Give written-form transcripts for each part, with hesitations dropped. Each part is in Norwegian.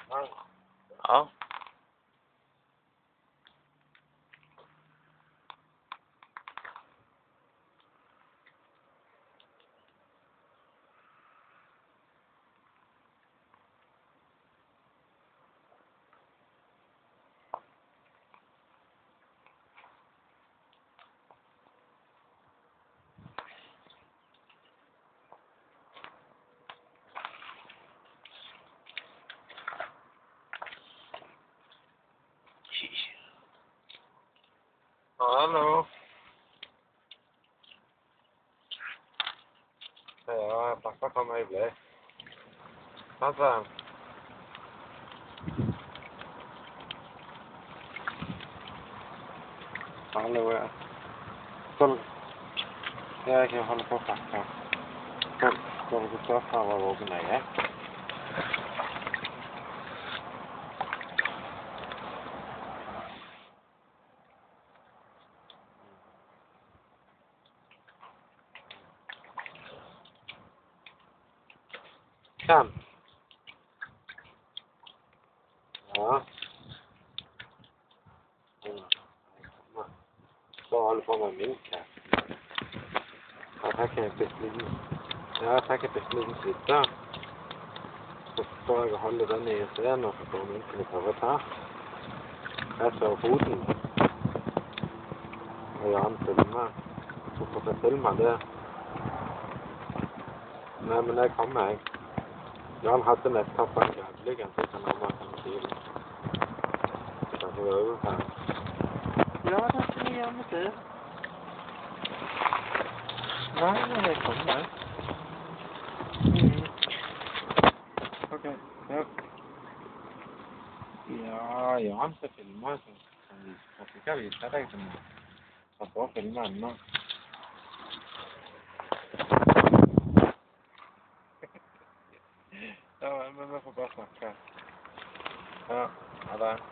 Ja. Hallo. Ja, pappa kommer i ble. Pappa. Hallo, ja. Skal jeg kan holde på å pakke. Skal du stå for å åpne jeg? Kan. Ja. Så holder på med mink her. Jeg trekker en bitteliten. Ja, jeg trekker bitteliten slitte. Så får jeg holde den i scenen, og så får minken i tørre tak. Rett over foten. Og Jan filmer. Så får jeg filme det. Nei, men jeg kommer, jeg. Jan hadde nettopp en grevling, så kan han være en bil. Så kan jeg være over her. Ja, det kan jeg gjerne se. Nei, men jeg kommer. Ok, ja. Ja, Jan skal filme, så jeg skal vise deg som jeg får filme ennå. Ja, men vi får bare snakke. Ja, ha det.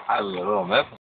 حاول يغيروا